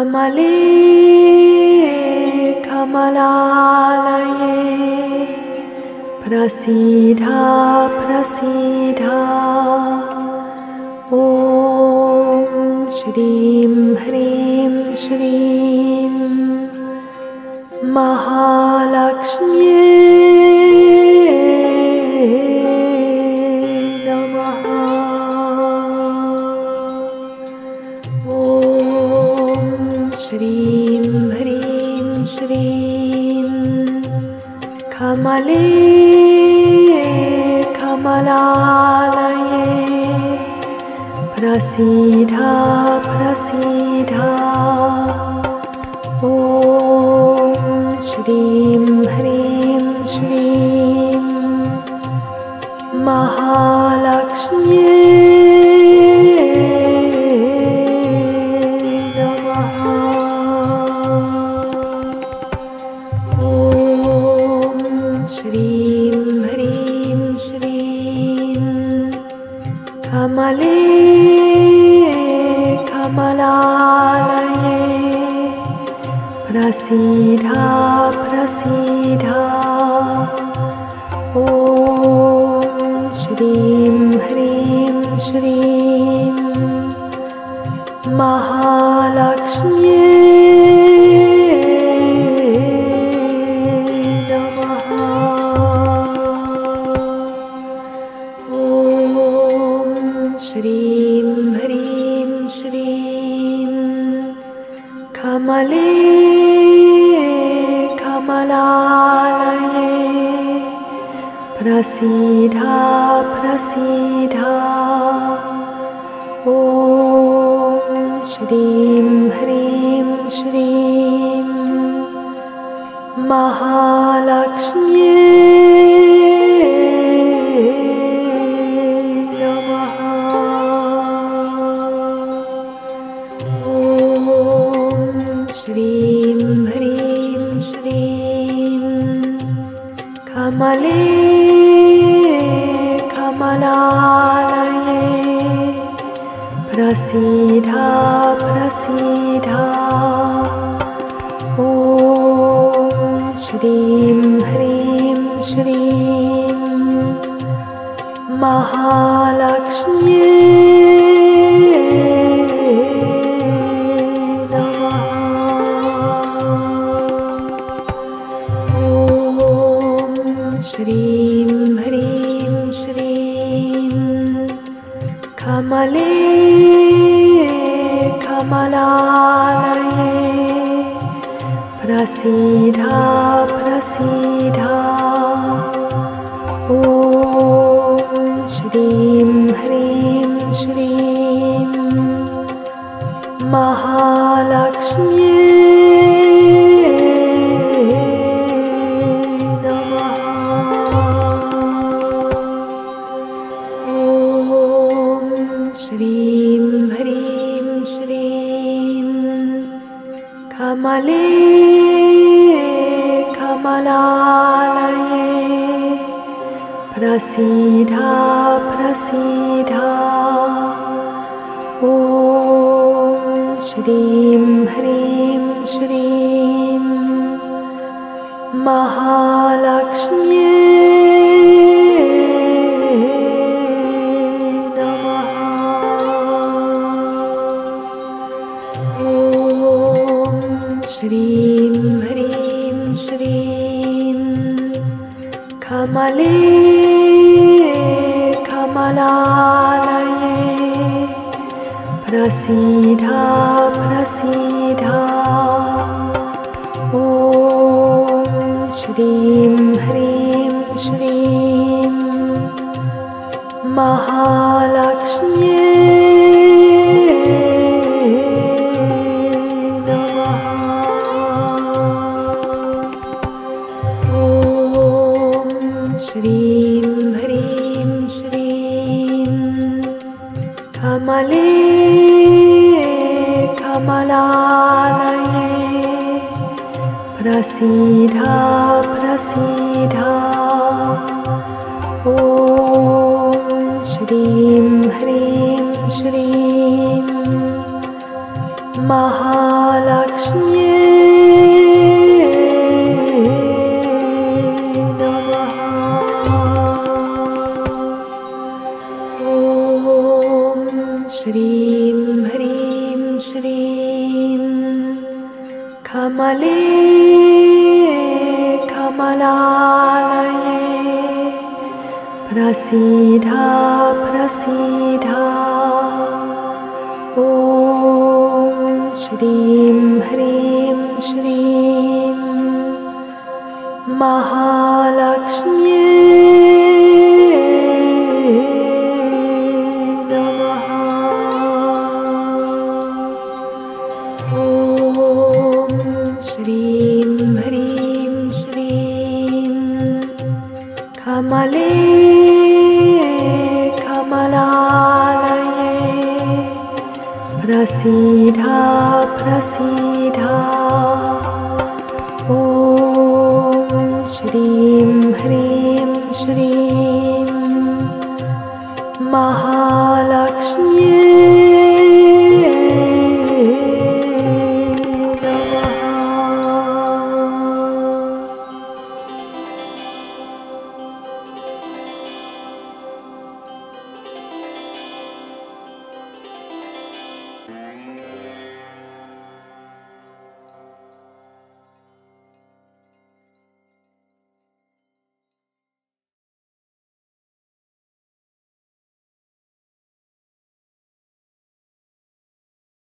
कमले कमलालये प्रसीदा प्रसीदा ॐ श्रीं ह्रीं श्रीं महालक्ष्म्यै नमः। ॐ श्रीं ह्रीं श्रीं कमले कमलालये प्रसीदा प्रसीदा ॐ श्रीं ह्रीं श्रीं महालक्ष्म्यै नमः। ॐ श्रीं ह्रीं श्रीं कमले कमलालये प्रसीदा प्रसीदा ॐ श्रीं ह्रीं श्रीं महालक्ष्म्यै नमः। ॐ श्रीं ह्रीं श्रीं कमले कमलालये प्रसीदा प्रसीदा ॐ श्रीं ह्रीं श्रीं महालक्ष्म्यै नमः। ॐ श्रीं ह्रीं श्रीं कमले कमलालये प्रसीदा प्रसीदा ॐ श्रीं ह्रीं श्रीं महालक्ष्म्यै नमः। ॐ श्रीं ह्रीं श्रीं कमले कमलालये प्रसीदा प्रसीदा ॐ श्रीं ह्रीं श्रीं महालक्ष्म्यै नमः। ॐ श्रीं ह्रीं श्रीं कमले कमलालये प्रसीदा प्रसीदा ॐ श्रीं ह्रीं श्रीं महालक्ष्म्यै नमः। ॐ श्रीं ह्रीं श्रीं कमले कमलालये प्रसीदा प्रसीदा ॐ श्रीं ह्रीं श्रीं महालक्ष्म्यै नमः। ॐ श्रीं ह्रीं श्रीं कमले कमलालये प्रसीदा प्रसीदा ॐ श्रीं ह्रीं श्रीं महालक्ष्म्यै महालक्ष्म्यै नमः। ॐ श्रीं ह्रीं श्रीं कमले कमलालये प्रसीद प्रसीद। ॐ श्रीं ह्रीं श्रीं महालक्ष्म्यै नमः। ॐ श्रीं ह्रीं श्रीं कमले कमलालये प्रसीद प्रसीद। ॐ श्रीं ह्रीं श्रीं